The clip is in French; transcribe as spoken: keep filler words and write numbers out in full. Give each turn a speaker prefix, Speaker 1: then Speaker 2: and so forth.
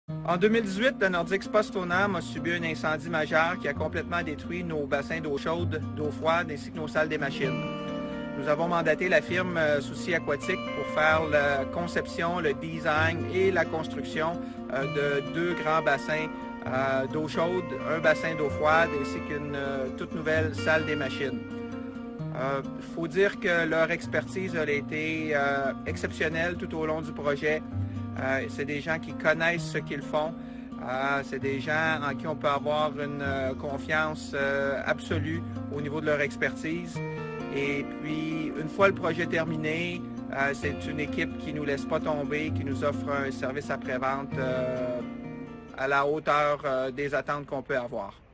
Speaker 1: En deux mille dix-huit, le Nordiques Post-Onam a subi un incendie majeur qui a complètement détruit nos bassins d'eau chaude, d'eau froide ainsi que nos salles des machines. Nous avons mandaté la firme Souci Aquatique pour faire la conception, le design et la construction de deux grands bassins d'eau chaude, un bassin d'eau froide ainsi qu'une toute nouvelle salle des machines. Il euh, faut dire que leur expertise a été euh, exceptionnelle tout au long du projet. Euh, c'est des gens qui connaissent ce qu'ils font. Euh, c'est des gens en qui on peut avoir une euh, confiance euh, absolue au niveau de leur expertise. Et puis, une fois le projet terminé, euh, c'est une équipe qui ne nous laisse pas tomber, qui nous offre un service après-vente euh, à la hauteur euh, des attentes qu'on peut avoir.